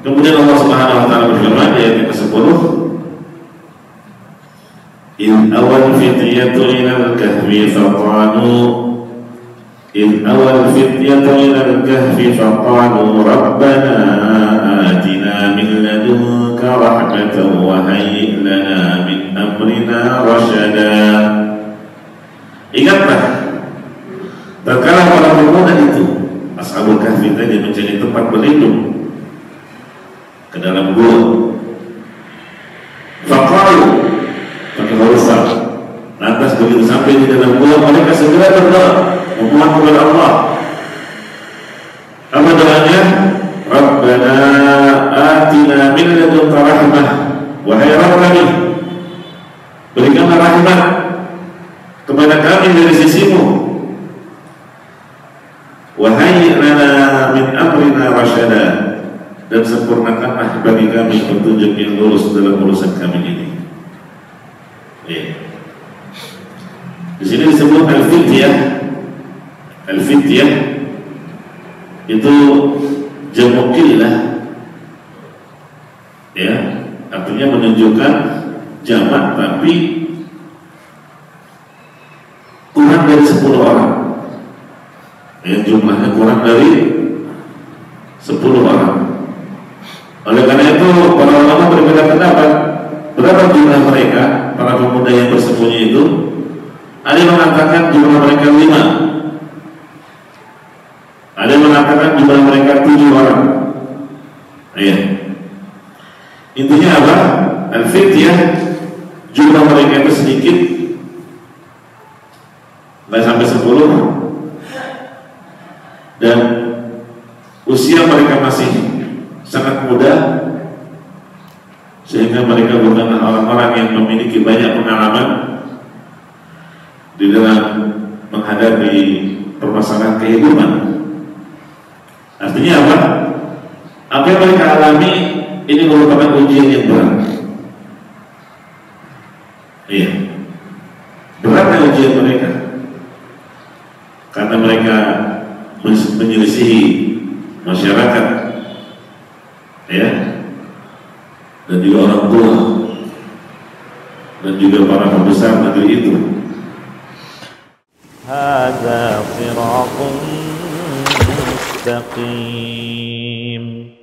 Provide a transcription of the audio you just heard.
Kemudian Allah Subhanahu wa taala berfirman di ayat ke-10, "In awal fityatu ilal kahfi faqalu rabbana atina min ladunka rahmatan wa hayyi' lana min amrina rasyada." Ingatlah tatkala para pemuda itu, Ashabul Kahfi tadi, mencari tempat berlindung ke dalam gua. Faqalu, pakai huruf fa. Lantas begitu sampai di dalam gua, mereka segera berdoa memohon kepada Allah. Apa doanya? Rabbana atina min ladunka rahmah, wahai Rabb kami, berikanlah rahmat kepada kami dari sisimu, wahai lana min amrina rasyada, dan sempurnakanlah bagi kami petunjuk yang lurus dalam urusan kami ini. Di sini disebut al-fityah. Al-fityah itu jamu qillah, ya, artinya menunjukkan jamak tapi kurang dari 10 orang. Ya, jumlahnya kurang dari 10 orang. Oleh karena itu para ulama berbeda pendapat berapa jumlah mereka, para pemuda yang bersembunyi itu. Ada yang mengatakan jumlah mereka 5, ada yang mengatakan jumlah mereka 7 orang. Ya. Intinya apa? Al-fityah, jumlah mereka itu sedikit, nggak sampai 10, dan usia mereka masih sangat muda, sehingga mereka bukanlah orang-orang yang memiliki banyak pengalaman di dalam menghadapi permasalahan kehidupan. Artinya apa? Apa yang mereka alami ini merupakan ujian yang berat. Iya, beratnya ujian mereka karena mereka menyelisihi masyarakat, ya, dan juga orang tua dan juga para pembesar negeri itu. Hadza sirathun mustaqim.